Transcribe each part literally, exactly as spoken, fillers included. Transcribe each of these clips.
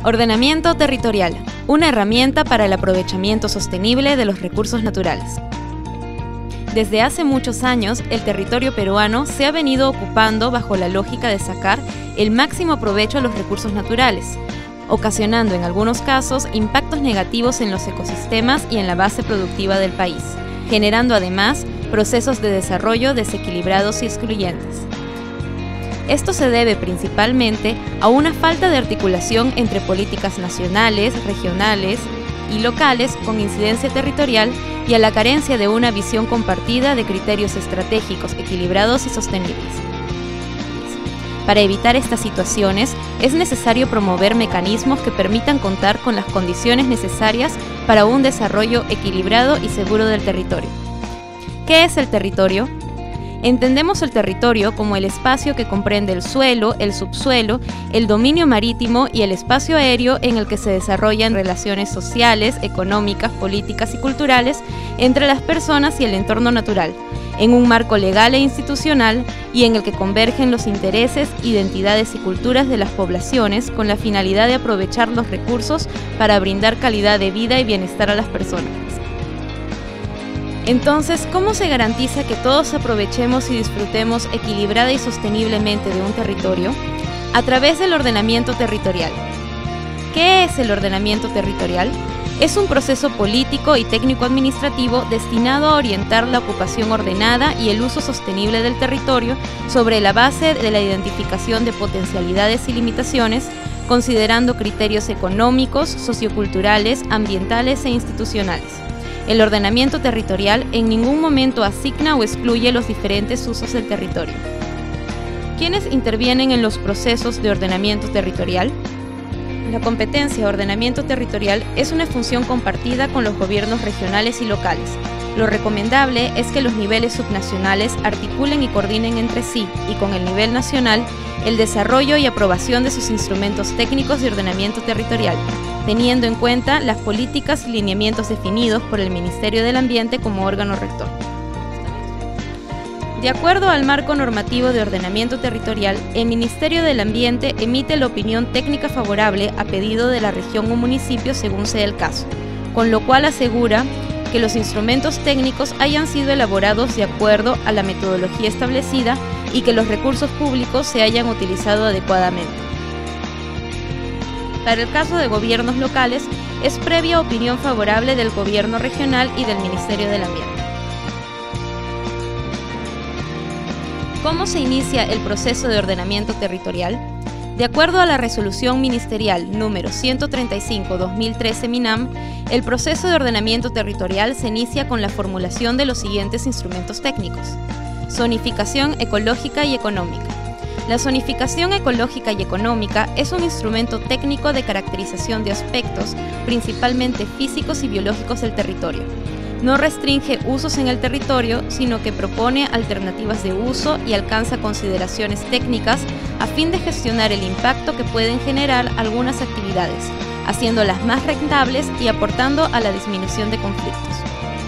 Ordenamiento territorial, una herramienta para el aprovechamiento sostenible de los recursos naturales. Desde hace muchos años, el territorio peruano se ha venido ocupando bajo la lógica de sacar el máximo provecho a los recursos naturales, ocasionando en algunos casos impactos negativos en los ecosistemas y en la base productiva del país, generando además procesos de desarrollo desequilibrados y excluyentes. Esto se debe principalmente a una falta de articulación entre políticas nacionales, regionales y locales con incidencia territorial y a la carencia de una visión compartida de criterios estratégicos equilibrados y sostenibles. Para evitar estas situaciones, es necesario promover mecanismos que permitan contar con las condiciones necesarias para un desarrollo equilibrado y seguro del territorio. ¿Qué es el territorio? Entendemos el territorio como el espacio que comprende el suelo, el subsuelo, el dominio marítimo y el espacio aéreo en el que se desarrollan relaciones sociales, económicas, políticas y culturales entre las personas y el entorno natural, en un marco legal e institucional y en el que convergen los intereses, identidades y culturas de las poblaciones con la finalidad de aprovechar los recursos para brindar calidad de vida y bienestar a las personas. Entonces, ¿cómo se garantiza que todos aprovechemos y disfrutemos equilibrada y sosteniblemente de un territorio? A través del ordenamiento territorial. ¿Qué es el ordenamiento territorial? Es un proceso político y técnico-administrativo destinado a orientar la ocupación ordenada y el uso sostenible del territorio sobre la base de la identificación de potencialidades y limitaciones, considerando criterios económicos, socioculturales, ambientales e institucionales. El ordenamiento territorial en ningún momento asigna o excluye los diferentes usos del territorio. ¿Quiénes intervienen en los procesos de ordenamiento territorial? La competencia de ordenamiento territorial es una función compartida con los gobiernos regionales y locales. Lo recomendable es que los niveles subnacionales articulen y coordinen entre sí y con el nivel nacional el desarrollo y aprobación de sus instrumentos técnicos de ordenamiento territorial, teniendo en cuenta las políticas y lineamientos definidos por el Ministerio del Ambiente como órgano rector. De acuerdo al marco normativo de ordenamiento territorial, el Ministerio del Ambiente emite la opinión técnica favorable a pedido de la región o municipio según sea el caso, con lo cual asegura que los instrumentos técnicos hayan sido elaborados de acuerdo a la metodología establecida y que los recursos públicos se hayan utilizado adecuadamente. Para el caso de gobiernos locales, es previa opinión favorable del gobierno regional y del Ministerio del Ambiente. ¿Cómo se inicia el proceso de ordenamiento territorial? De acuerdo a la resolución ministerial número ciento treinta y cinco guión dos mil trece MINAM, el proceso de ordenamiento territorial se inicia con la formulación de los siguientes instrumentos técnicos. Zonificación ecológica y económica. La zonificación ecológica y económica es un instrumento técnico de caracterización de aspectos, principalmente físicos y biológicos del territorio. No restringe usos en el territorio, sino que propone alternativas de uso y alcanza consideraciones técnicas a fin de gestionar el impacto que pueden generar algunas actividades, haciéndolas más rentables y aportando a la disminución de conflictos.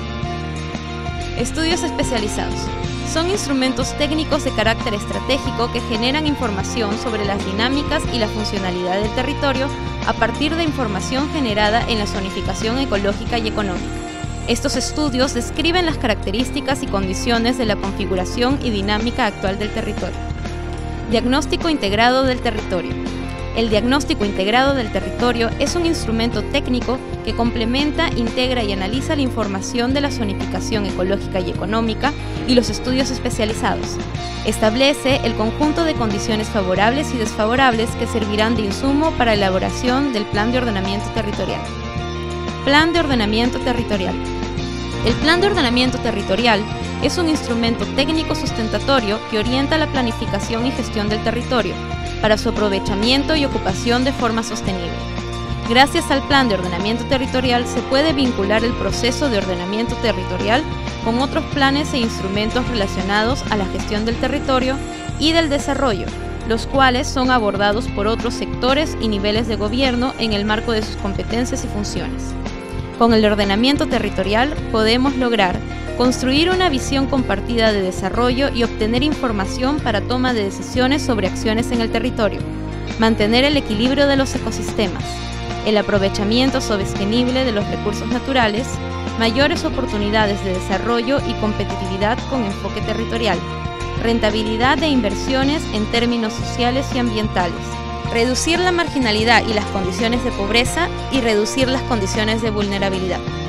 Estudios especializados. Son instrumentos técnicos de carácter estratégico que generan información sobre las dinámicas y la funcionalidad del territorio a partir de información generada en la zonificación ecológica y económica. Estos estudios describen las características y condiciones de la configuración y dinámica actual del territorio. Diagnóstico integrado del territorio. El diagnóstico integrado del territorio es un instrumento técnico que complementa, integra y analiza la información de la zonificación ecológica y económica y los estudios especializados. Establece el conjunto de condiciones favorables y desfavorables que servirán de insumo para la elaboración del Plan de Ordenamiento Territorial. Plan de Ordenamiento Territorial. El Plan de Ordenamiento Territorial es un instrumento técnico sustentatorio que orienta la planificación y gestión del territorio para su aprovechamiento y ocupación de forma sostenible. Gracias al Plan de Ordenamiento Territorial se puede vincular el proceso de ordenamiento territorial con otros planes e instrumentos relacionados a la gestión del territorio y del desarrollo, los cuales son abordados por otros sectores y niveles de gobierno en el marco de sus competencias y funciones. Con el ordenamiento territorial podemos lograr construir una visión compartida de desarrollo y obtener información para toma de decisiones sobre acciones en el territorio, mantener el equilibrio de los ecosistemas, el aprovechamiento sostenible de los recursos naturales, mayores oportunidades de desarrollo y competitividad con enfoque territorial, rentabilidad de inversiones en términos sociales y ambientales, reducir la marginalidad y las condiciones de pobreza y reducir las condiciones de vulnerabilidad.